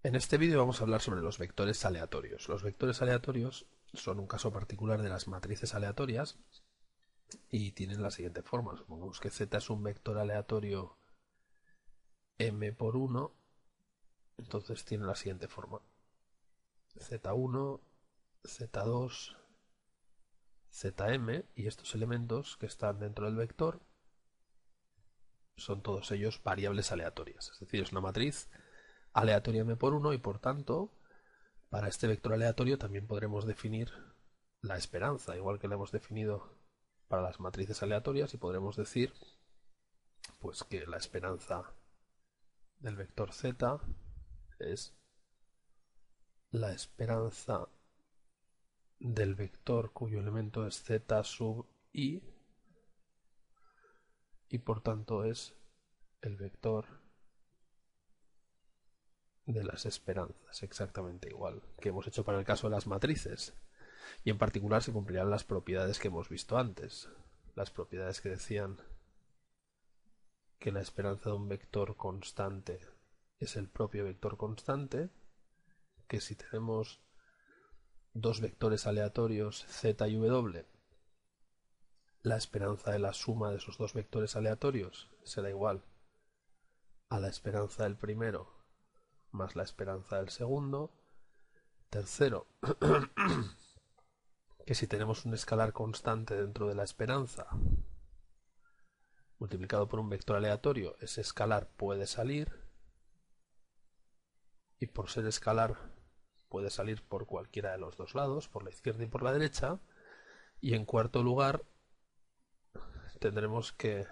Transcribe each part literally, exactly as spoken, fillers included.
En este vídeo vamos a hablar sobre los vectores aleatorios. Los vectores aleatorios son un caso particular de las matrices aleatorias y tienen la siguiente forma. Supongamos que Z es un vector aleatorio m por uno, entonces tiene la siguiente forma. Z uno, Z dos, Zm, y estos elementos que están dentro del vector son todos ellos variables aleatorias. Es decir, es una matriz aleatoria m por uno y por tanto para este vector aleatorio también podremos definir la esperanza, igual que la hemos definido para las matrices aleatorias, y podremos decir pues que la esperanza del vector z es la esperanza del vector cuyo elemento es z sub i, y por tanto es el vector de las esperanzas, exactamente igual que hemos hecho para el caso de las matrices. Y en particular se cumplirán las propiedades que hemos visto antes, las propiedades que decían que la esperanza de un vector constante es el propio vector constante, que si tenemos dos vectores aleatorios z y w, la esperanza de la suma de esos dos vectores aleatorios será igual a la esperanza del primero más la esperanza del segundo. Tercero, que si tenemos un escalar constante dentro de la esperanza multiplicado por un vector aleatorio, ese escalar puede salir, y por ser escalar puede salir por cualquiera de los dos lados, por la izquierda y por la derecha. Y en cuarto lugar tendremos que,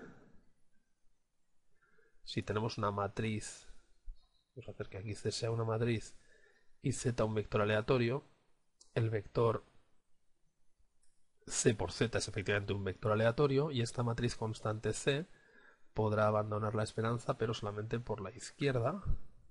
si tenemos una matriz, vamos a hacer que aquí C sea una matriz y Z un vector aleatorio, el vector C por Z es efectivamente un vector aleatorio, y esta matriz constante C podrá abandonar la esperanza pero solamente por la izquierda.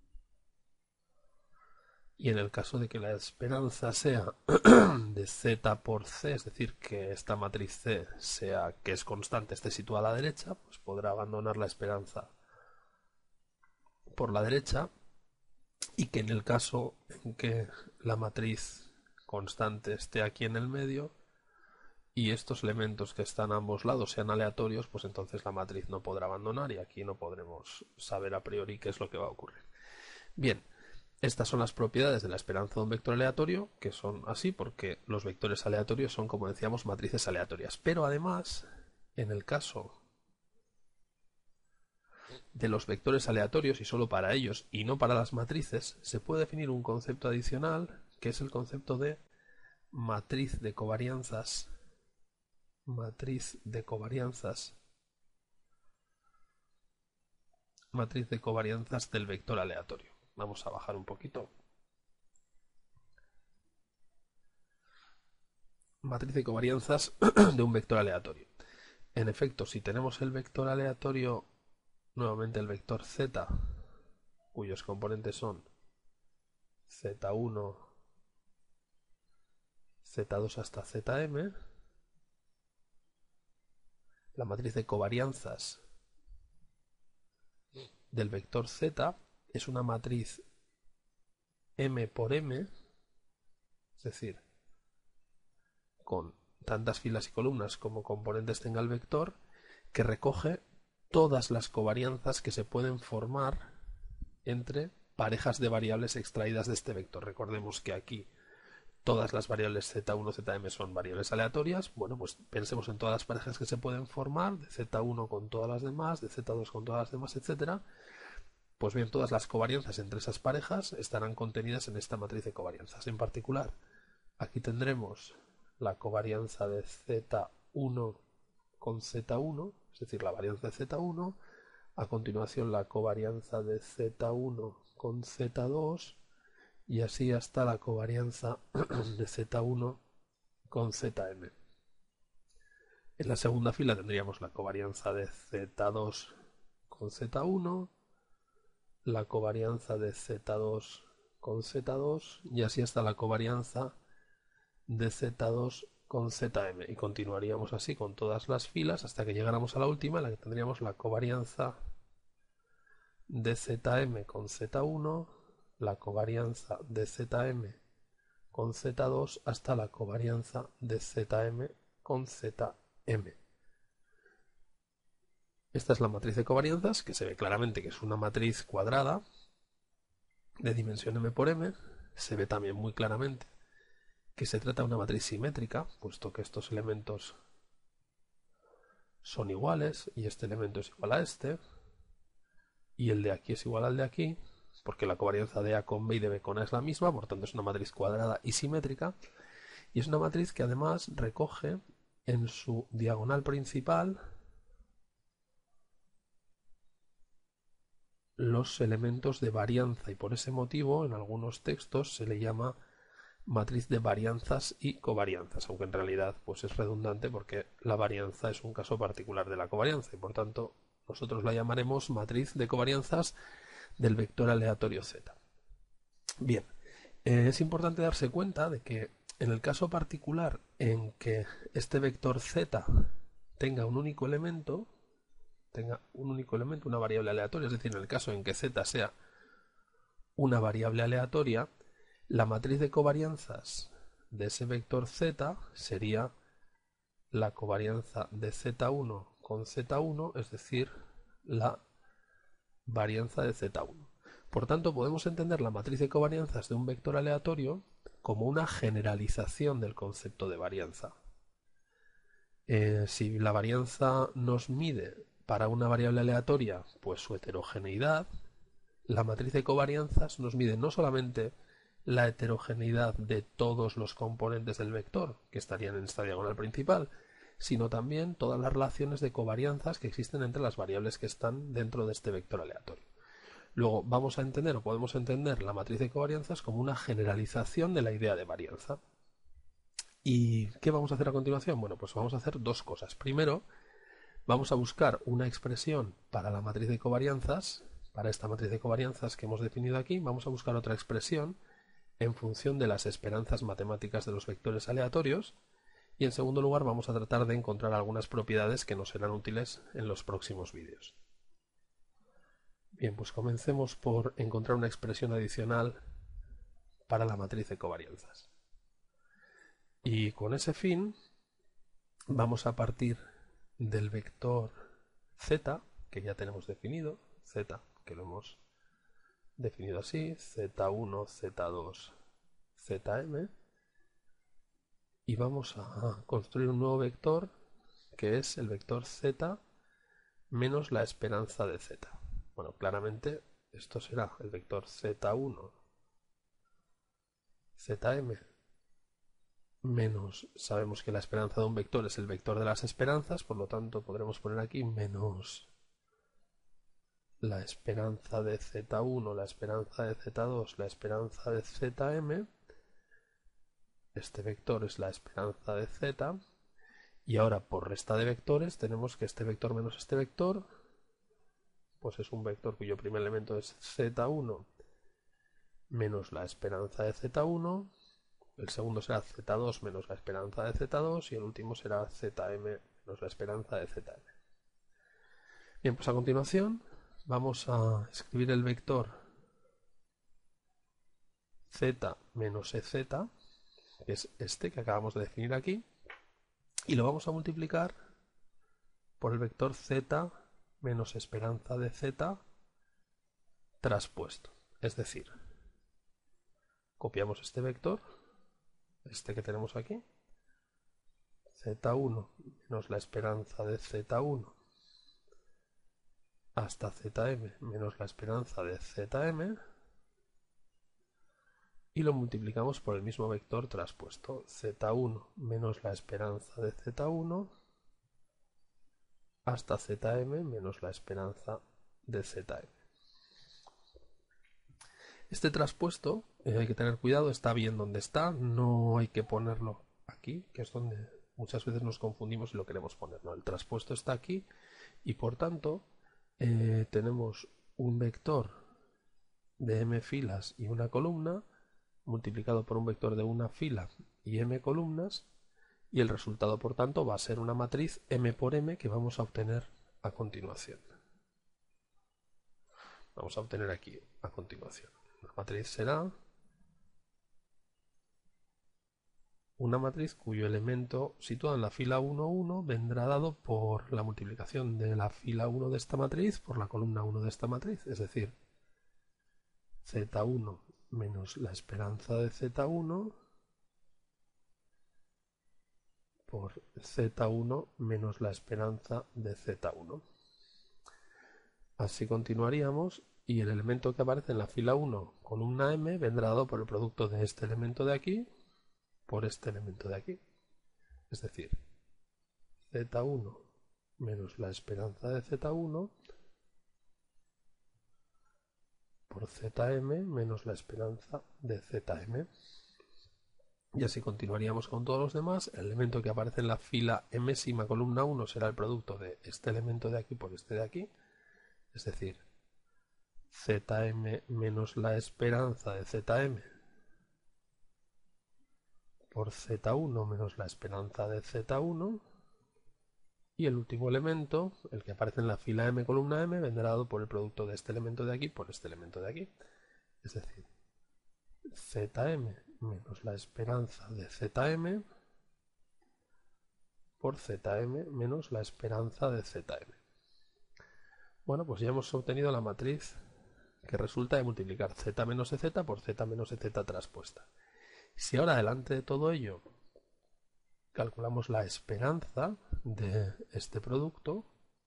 Y en el caso de que la esperanza sea de Z por C, es decir, que esta matriz C sea, que es constante, esté situada a la derecha, pues podrá abandonar la esperanza por la derecha. Y que en el caso en que la matriz constante esté aquí en el medio y estos elementos que están a ambos lados sean aleatorios, pues entonces la matriz no podrá abandonar, y aquí no podremos saber a priori qué es lo que va a ocurrir. Bien, estas son las propiedades de la esperanza de un vector aleatorio, que son así porque los vectores aleatorios son, como decíamos, matrices aleatorias. Pero además, en el caso de los vectores aleatorios, y solo para ellos y no para las matrices, se puede definir un concepto adicional, que es el concepto de matriz de covarianzas. Matriz de covarianzas. Matriz de covarianzas del vector aleatorio. Vamos a bajar un poquito. Matriz de covarianzas de un vector aleatorio. En efecto, si tenemos el vector aleatorio, nuevamente el vector z, cuyos componentes son z uno, z dos hasta zm, la matriz de covarianzas del vector z es una matriz m por m, es decir, con tantas filas y columnas como componentes tenga el vector, que recoge todas las covarianzas que se pueden formar entre parejas de variables extraídas de este vector. Recordemos que aquí todas las variables z uno, zm son variables aleatorias. Bueno, pues pensemos en todas las parejas que se pueden formar, de z uno con todas las demás, de z dos con todas las demás, etcétera. Pues bien, todas las covarianzas entre esas parejas estarán contenidas en esta matriz de covarianzas. En particular, aquí tendremos la covarianza de z uno con z uno, es decir, la varianza de z uno, a continuación la covarianza de z uno con z dos, y así hasta la covarianza de z uno con zm. En la segunda fila tendríamos la covarianza de z dos con z uno, la covarianza de z dos con z dos, y así hasta la covarianza de z dos con zm, y continuaríamos así con todas las filas hasta que llegáramos a la última, en la que tendríamos la covarianza de zm con z uno, la covarianza de Zm con Z dos hasta la covarianza de Zm con Zm. Esta es la matriz de covarianzas, que se ve claramente que es una matriz cuadrada de dimensión m por m. Se ve también muy claramente que se trata de una matriz simétrica, puesto que estos elementos son iguales y este elemento es igual a este y el de aquí es igual al de aquí, porque la covarianza de A con B y de B con A es la misma, por tanto es una matriz cuadrada y simétrica, y es una matriz que además recoge en su diagonal principal los elementos de varianza, y por ese motivo en algunos textos se le llama matriz de varianzas y covarianzas, aunque en realidad pues es redundante porque la varianza es un caso particular de la covarianza y por tanto nosotros la llamaremos matriz de covarianzas del vector aleatorio Z. Bien, eh, es importante darse cuenta de que en el caso particular en que este vector Z tenga un único elemento, tenga un único elemento, una variable aleatoria, es decir, en el caso en que Z sea una variable aleatoria, la matriz de covarianzas de ese vector Z sería la covarianza de Z uno con Z uno, es decir, la varianza de Z uno. Por tanto, podemos entender la matriz de covarianzas de un vector aleatorio como una generalización del concepto de varianza. Eh, si la varianza nos mide para una variable aleatoria, pues su heterogeneidad, la matriz de covarianzas nos mide no solamente la heterogeneidad de todos los componentes del vector que estarían en esta diagonal principal, sino también todas las relaciones de covarianzas que existen entre las variables que están dentro de este vector aleatorio. Luego vamos a entender o podemos entender la matriz de covarianzas como una generalización de la idea de varianza. ¿Y qué vamos a hacer a continuación? Bueno, pues vamos a hacer dos cosas. Primero, vamos a buscar una expresión para la matriz de covarianzas, para esta matriz de covarianzas que hemos definido aquí, vamos a buscar otra expresión en función de las esperanzas matemáticas de los vectores aleatorios, y en segundo lugar vamos a tratar de encontrar algunas propiedades que nos serán útiles en los próximos vídeos. Bien, pues comencemos por encontrar una expresión adicional para la matriz de covarianzas. Y con ese fin vamos a partir del vector Z, que ya tenemos definido, Z, que lo hemos definido así, Z uno, Z dos, Zm, y vamos a construir un nuevo vector que es el vector Z menos la esperanza de Z. Bueno, claramente esto será el vector Z uno, Zm, menos, sabemos que la esperanza de un vector es el vector de las esperanzas, por lo tanto podremos poner aquí menos la esperanza de Z uno, la esperanza de Z dos, la esperanza de Zm. Este vector es la esperanza de Z. Y ahora por resta de vectores tenemos que este vector menos este vector, pues es un vector cuyo primer elemento es Z uno menos la esperanza de Z uno, el segundo será Z dos menos la esperanza de Z dos y el último será Zm menos la esperanza de Zm. Bien, pues a continuación vamos a escribir el vector Z menos Ez, que es este que acabamos de definir aquí, y lo vamos a multiplicar por el vector Z menos esperanza de Z traspuesto. Es decir, copiamos este vector, este que tenemos aquí, Z uno menos la esperanza de Z uno hasta Zm menos la esperanza de Zm, y lo multiplicamos por el mismo vector traspuesto, Z uno menos la esperanza de Z uno hasta Zm menos la esperanza de Zm. Este traspuesto, eh, hay que tener cuidado, está bien donde está, no hay que ponerlo aquí, que es donde muchas veces nos confundimos y lo queremos poner, ¿no? El traspuesto está aquí y por tanto eh, tenemos un vector de m filas y una columna multiplicado por un vector de una fila y m columnas, y el resultado por tanto va a ser una matriz m por m que vamos a obtener a continuación. Vamos a obtener aquí a continuación. La matriz será una matriz cuyo elemento situado en la fila uno, uno vendrá dado por la multiplicación de la fila uno de esta matriz por la columna uno de esta matriz, es decir, Z uno menos la esperanza de Z uno por Z uno menos la esperanza de Z uno. Así continuaríamos y el elemento que aparece en la fila uno, columna M, vendrá dado por el producto de este elemento de aquí por este elemento de aquí. Es decir, Z uno menos la esperanza de Z uno por Zm menos la esperanza de Zm. Y así continuaríamos con todos los demás. El elemento que aparece en la fila M' columna uno será el producto de este elemento de aquí por este de aquí. Es decir, Zm menos la esperanza de Zm por Z uno menos la esperanza de Z uno. Y el último elemento, el que aparece en la fila M columna M, vendrá dado por el producto de este elemento de aquí por este elemento de aquí. Es decir, Zm menos la esperanza de Zm por Zm menos la esperanza de Zm. Bueno, pues ya hemos obtenido la matriz que resulta de multiplicar z menos ez por z menos ez traspuesta. Si ahora delante de todo ello calculamos la esperanza de este producto,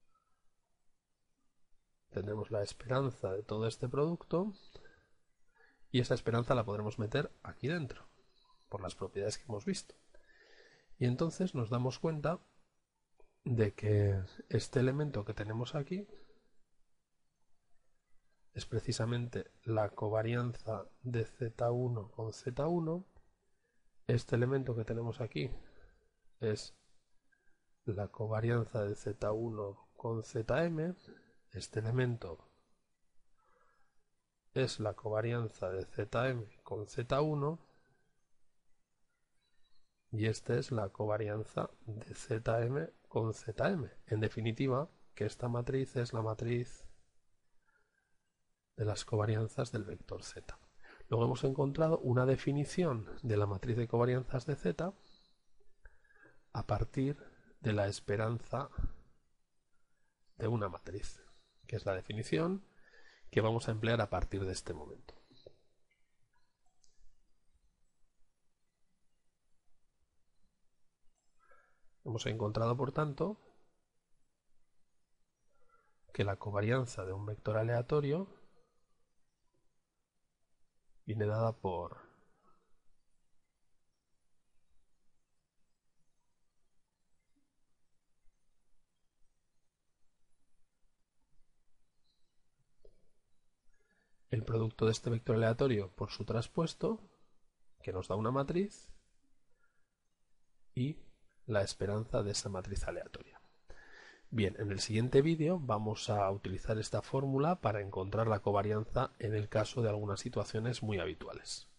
tendremos la esperanza de todo este producto y esa esperanza la podremos meter aquí dentro por las propiedades que hemos visto. Y entonces nos damos cuenta de que este elemento que tenemos aquí es precisamente la covarianza de Z uno con Z uno. Este elemento que tenemos aquí es la covarianza de Z uno con Zm. Este elemento es la covarianza de Zm con Z uno. Y esta es la covarianza de Zm con Zm. En definitiva, que esta matriz es la matriz de las covarianzas del vector Z. Luego hemos encontrado una definición de la matriz de covarianzas de Z a partir de la esperanza de una matriz, que es la definición que vamos a emplear a partir de este momento. Hemos encontrado, por tanto, que la covarianza de un vector aleatorio viene dada por el producto de este vector aleatorio por su traspuesto, que nos da una matriz, y la esperanza de esa matriz aleatoria. Bien, en el siguiente vídeo vamos a utilizar esta fórmula para encontrar la covarianza en el caso de algunas situaciones muy habituales.